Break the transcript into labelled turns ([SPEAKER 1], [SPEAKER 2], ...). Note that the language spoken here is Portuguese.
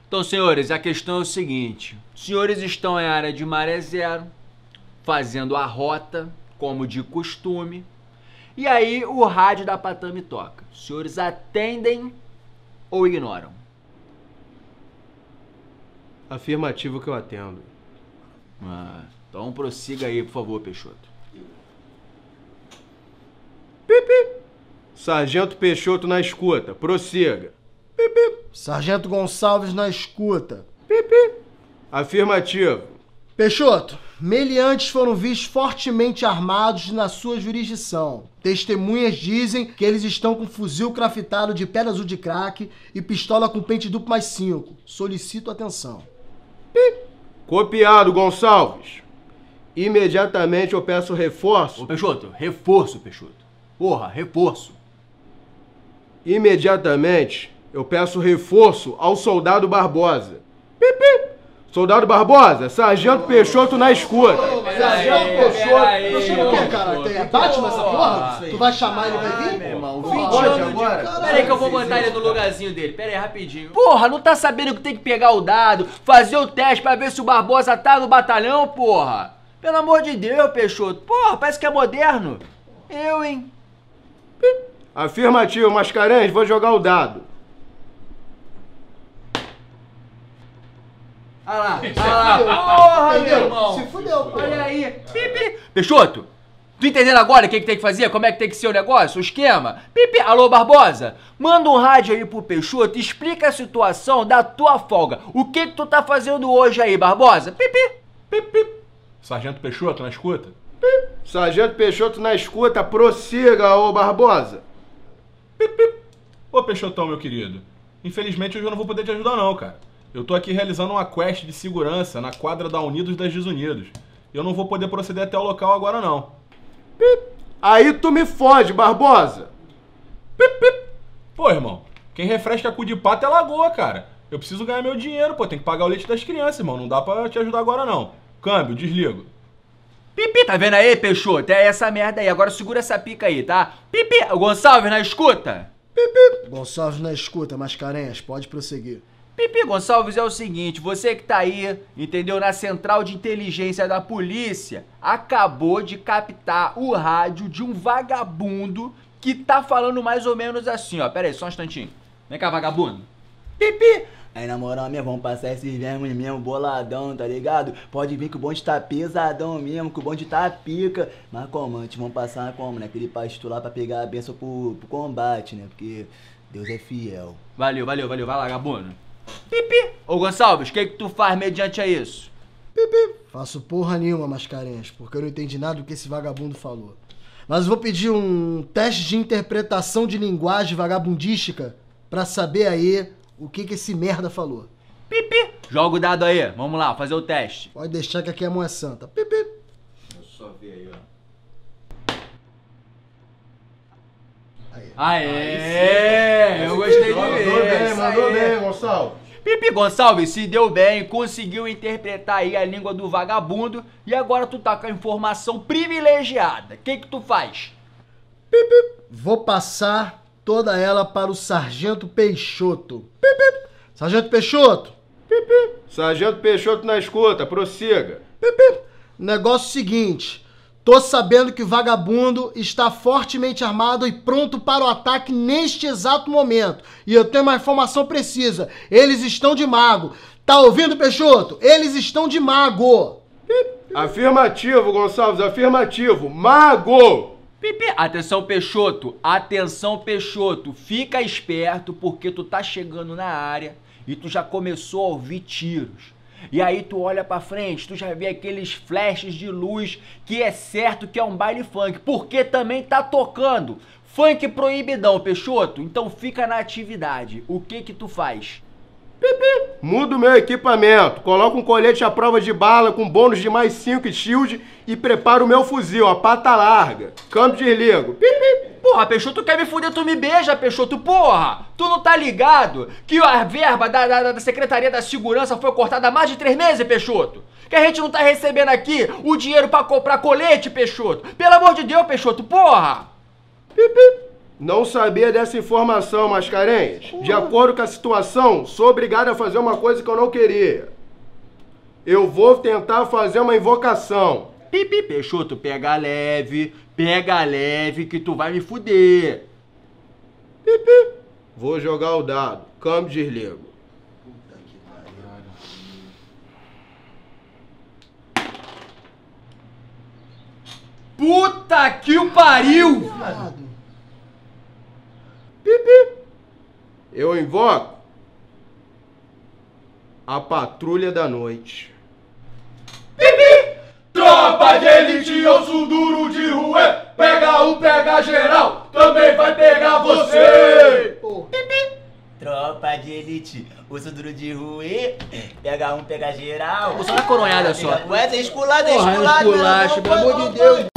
[SPEAKER 1] Então, senhores, a questão é o seguinte. Os senhores estão em área de maré zero, fazendo a rota, como de costume. E aí o rádio da Patame toca. Os senhores atendem ou ignoram?
[SPEAKER 2] Afirmativo que eu atendo.
[SPEAKER 1] Então prossiga aí, por favor, Peixoto.
[SPEAKER 2] Pipi. Sargento Peixoto na escuta. Prossiga. Pipi.
[SPEAKER 3] Sargento Gonçalves na escuta.
[SPEAKER 2] Pipi. Afirmativo.
[SPEAKER 3] Peixoto, meliantes foram vistos fortemente armados na sua jurisdição. Testemunhas dizem que eles estão com fuzil craftado de pedra azul de crack e pistola com pente duplo mais 5. Solicito atenção.
[SPEAKER 2] Copiado, Gonçalves. Imediatamente eu peço reforço.
[SPEAKER 1] Ô, Peixoto, reforço, Peixoto. Porra, reforço.
[SPEAKER 2] Imediatamente eu peço reforço ao soldado Barbosa. Pipi. Soldado Barbosa, Sargento Peixoto na escuta.
[SPEAKER 3] Sargento Peixoto. Você não quer, cara? Tem Batman essa porra? Tu vai chamar ele, vai vir?
[SPEAKER 1] Meu irmão,
[SPEAKER 3] 20
[SPEAKER 1] anos
[SPEAKER 2] agora?
[SPEAKER 1] de... Pera aí que eu vou botar ele no lugarzinho dele. Pera aí, rapidinho. Porra, não tá sabendo que tem que pegar o dado, fazer o teste pra ver se o Barbosa tá no batalhão, porra? Pelo amor de Deus, Peixoto. Porra, parece que é moderno. Eu, hein?
[SPEAKER 2] Afirmativo, Mascarenhas, vou jogar o dado.
[SPEAKER 1] Olha lá. Porra, meu irmão.
[SPEAKER 3] Se fudeu, pô.
[SPEAKER 1] Olha aí. Pipi. Peixoto, tu entendendo agora o que tem que fazer? Como é que tem que ser o negócio? O esquema? Pipi. Alô, Barbosa? Manda um rádio aí pro Peixoto e explica a situação da tua folga. O que tu tá fazendo hoje aí, Barbosa? Pipi.
[SPEAKER 4] Pipi. Sargento Peixoto na escuta?
[SPEAKER 2] Pipi. Sargento Peixoto na escuta, prossiga, ô Barbosa.
[SPEAKER 4] Pipi. Ô, Peixotão, meu querido. Infelizmente hoje eu não vou poder te ajudar não, cara. Eu tô aqui realizando uma quest de segurança na quadra da Unidos das Desunidos. Eu não vou poder proceder até o local agora, não.
[SPEAKER 2] Pip. Aí tu me fode, Barbosa.
[SPEAKER 4] Pip, pip. Pô, irmão, quem refresca cu de pato é lagoa, cara. Eu preciso ganhar meu dinheiro, pô. Tem que pagar o leite das crianças, irmão. Não dá pra te ajudar agora, não. Câmbio, desligo.
[SPEAKER 1] Pipi, tá vendo aí, Peixoto? É essa merda aí. Agora segura essa pica aí, tá? Pipi. O Gonçalves na escuta?
[SPEAKER 3] Pipi. Gonçalves na escuta, Mascarenhas. Pode prosseguir.
[SPEAKER 1] Pipi Gonçalves, é o seguinte, você que tá aí, entendeu, na central de inteligência da polícia, acabou de captar o rádio de um vagabundo que tá falando mais ou menos assim, ó. Pera aí, só um instantinho. Vem cá, vagabundo. Pipi.
[SPEAKER 5] Aí na moral mesmo, vamos passar esses vermes mesmo, boladão, tá ligado? Pode vir que o bonde tá pesadão mesmo, que o bonde tá pica. Mas como, antes vamos passar como, né? Aquele pastor lá pra pegar a benção pro combate, né? Porque Deus é fiel.
[SPEAKER 1] Valeu. Vai lá, vagabundo. Pipi. Ô Gonçalves, o que tu faz mediante a isso?
[SPEAKER 3] Pipi. Faço porra nenhuma, Mascarenhas, porque eu não entendi nada do que esse vagabundo falou. Mas eu vou pedir um teste de interpretação de linguagem vagabundística pra saber aí o que esse merda falou.
[SPEAKER 1] Pipi. Joga o dado aí, vamos lá, fazer o teste.
[SPEAKER 3] Pode deixar que aqui a mão é santa. Pipi.
[SPEAKER 1] Deixa eu só ver aí, ó. Aê! Eu gostei de ver.
[SPEAKER 2] Mandou bem, Gonçalves.
[SPEAKER 1] Pipi Gonçalves se deu bem, conseguiu interpretar aí a língua do vagabundo e agora tu tá com a informação privilegiada. O que tu faz?
[SPEAKER 3] Pipi. Vou passar toda ela para o Sargento Peixoto. Pipi. Sargento Peixoto.
[SPEAKER 2] Pipi. Sargento Peixoto na escuta, prossiga.
[SPEAKER 3] Pipi. Negócio seguinte. Tô sabendo que o vagabundo está fortemente armado e pronto para o ataque neste exato momento. E eu tenho uma informação precisa. Eles estão de mago. Tá ouvindo, Peixoto? Eles estão de mago.
[SPEAKER 2] Afirmativo, Gonçalves, afirmativo. Mago!
[SPEAKER 1] Pipi, atenção Peixoto, fica esperto porque tu tá chegando na área e tu já começou a ouvir tiros. E aí tu olha pra frente, tu já vê aqueles flashes de luz que é certo que é um baile funk, porque também tá tocando funk proibidão, Peixoto. Então fica na atividade. O que tu faz?
[SPEAKER 2] Pipi. Mudo meu equipamento, coloco um colete à prova de bala com bônus de mais 5 shield e preparo o meu fuzil, a pata larga. Câmbio desligo. Pipi.
[SPEAKER 1] Porra, Peixoto, tu quer me fuder, tu me beija, Peixoto, porra! Tu não tá ligado que a verba da Secretaria da Segurança foi cortada há mais de 3 meses, Peixoto? Que a gente não tá recebendo aqui o dinheiro pra comprar colete, Peixoto? Pelo amor de Deus, Peixoto, porra!
[SPEAKER 2] Pipi. Não sabia dessa informação, Mascarenhas. De acordo com a situação, sou obrigado a fazer uma coisa que eu não queria. Eu vou tentar fazer uma invocação.
[SPEAKER 1] Pipi, Peixoto, pega leve que tu vai me fuder.
[SPEAKER 2] Pipi. Vou jogar o dado. Câmbio, desligo.
[SPEAKER 1] Puta que o pariu!
[SPEAKER 2] Pipi. Eu invoco a patrulha da noite.
[SPEAKER 6] Tropa de elite, osso duro de ruê. Pega um, pega geral, também vai pegar você.
[SPEAKER 5] Tropa de elite, urso duro de ruê. Pega um, pega geral.
[SPEAKER 1] Só na coronhada só.
[SPEAKER 5] Ué, você é esculado,
[SPEAKER 1] Porra, esculacho, pelo amor de Deus.